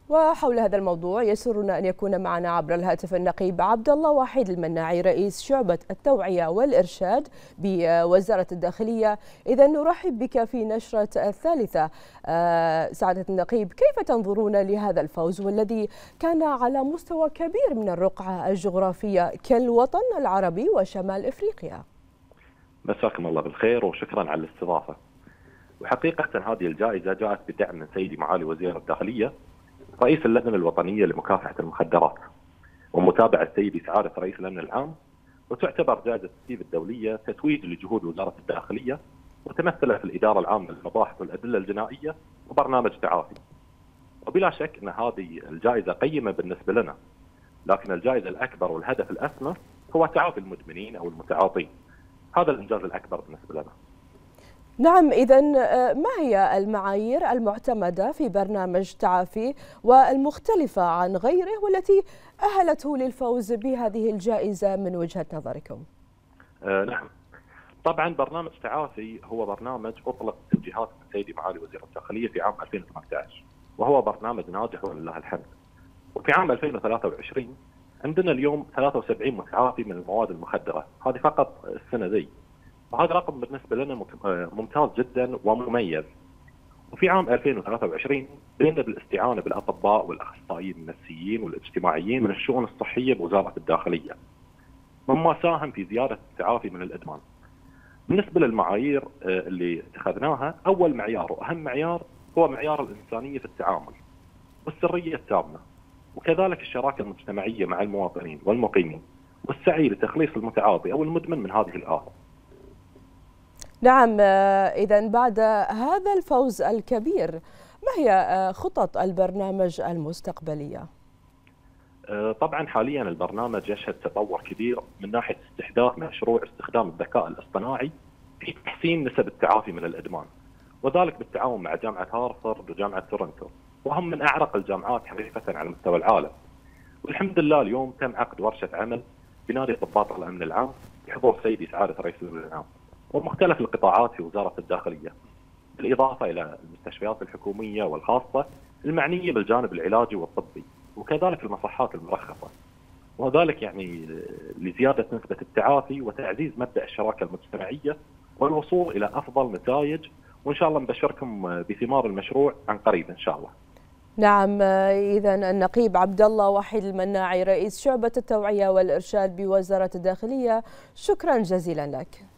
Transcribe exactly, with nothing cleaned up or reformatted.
وحول هذا الموضوع يسرنا أن يكون معنا عبر الهاتف النقيب عبد الله وحيد المناعي رئيس شعبة التوعية والإرشاد بوزارة الداخلية. إذا نرحب بك في نشرة الثالثة. سعادة النقيب، كيف تنظرون لهذا الفوز والذي كان على مستوى كبير من الرقعة الجغرافية كالوطن العربي وشمال إفريقيا؟ مساكم الله بالخير وشكرا على الاستضافة. وحقيقة هذه الجائزة جاءت بدعم من سيدي معالي وزير الداخلية رئيس اللجنة الوطنية لمكافحة المخدرات ومتابعة سيدي سعادة رئيس الأمن العام، وتعتبر جائزة ستيف الدولية تتويج لجهود وزارة الداخلية متمثلة في الإدارة العامة للمباحث والأدلة الجنائية وبرنامج تعافي. وبلا شك أن هذه الجائزة قيمة بالنسبة لنا، لكن الجائزة الأكبر والهدف الأسمى هو تعافي المدمنين أو المتعاطين. هذا الإنجاز الأكبر بالنسبة لنا. نعم، إذن ما هي المعايير المعتمدة في برنامج تعافي والمختلفة عن غيره والتي أهلته للفوز بهذه الجائزة من وجهة نظركم؟ آه نعم، طبعا برنامج تعافي هو برنامج أطلق توجيهات من سيدي معالي وزير الداخلية في عام ألفين وثمانية عشر، وهو برنامج ناجح ولله الحمد. وفي عام ألفين وثلاثة وعشرين عندنا اليوم ثلاثة وسبعين متعافي من المواد المخدرة، هذه فقط السنة ذي، وهذا رقم بالنسبة لنا ممتاز جدا ومميز. وفي عام ألفين وثلاثة وعشرين بدأنا بالاستعانة بالأطباء والأخصائيين النفسيين والاجتماعيين من الشؤون الصحية بوزارة الداخلية، مما ساهم في زيادة التعافي من الإدمان. بالنسبة للمعايير اللي اتخذناها، أول معيار وأهم معيار هو معيار الإنسانية في التعامل والسرية التامة، وكذلك الشراكة المجتمعية مع المواطنين والمقيمين، والسعي لتخليص المتعاطي أو المدمن من هذه الآفة. نعم، إذن بعد هذا الفوز الكبير ما هي خطط البرنامج المستقبلية؟ طبعا حاليا البرنامج يشهد تطور كبير من ناحية استحداث مشروع استخدام الذكاء الاصطناعي في تحسين نسب التعافي من الإدمان، وذلك بالتعاون مع جامعة هارفارد وجامعة تورنتو، وهم من أعرق الجامعات حقيقة على مستوى العالم. والحمد لله اليوم تم عقد ورشة عمل بنادي ضباط الأمن العام بحضور سيدي سعادة رئيس الأمن العام ومختلف القطاعات في وزارة الداخلية، بالإضافة إلى المستشفيات الحكومية والخاصة المعنية بالجانب العلاجي والطبي، وكذلك المصحات المرخصة، وذلك يعني لزيادة نسبة التعافي وتعزيز مبدأ الشراكة المجتمعية والوصول إلى أفضل نتائج. وإن شاء الله نبشركم بثمار المشروع عن قريب إن شاء الله. نعم، إذن النقيب عبد الله وحيد المناعي رئيس شعبة التوعية والإرشاد بوزارة الداخلية، شكرا جزيلا لك.